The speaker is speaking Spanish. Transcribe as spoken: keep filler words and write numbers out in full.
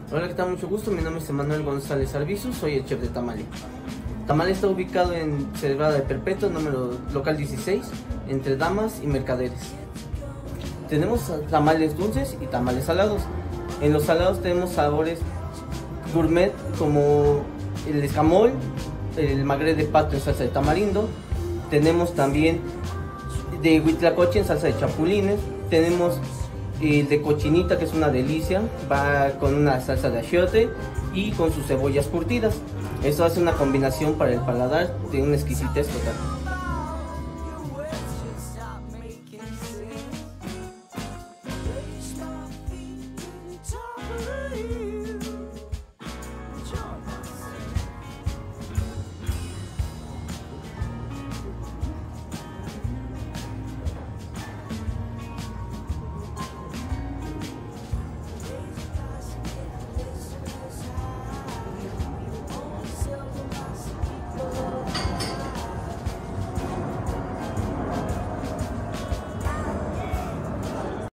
Hola, ¿qué tal? Mucho gusto. Mi nombre es Emanuel González Arbizu, soy el chef de Tamale. Tamale está ubicado en Celebrada de Perpetuo, número local dieciséis, entre Damas y Mercaderes. Tenemos tamales dulces y tamales salados. En los salados tenemos sabores gourmet como el escamol, el magre de pato en salsa de tamarindo. Tenemos también de huitlacoche en salsa de chapulines. Tenemos el de cochinita, que es una delicia, va con una salsa de achiote y con sus cebollas curtidas. Esto hace una combinación para el paladar de una exquisitez total.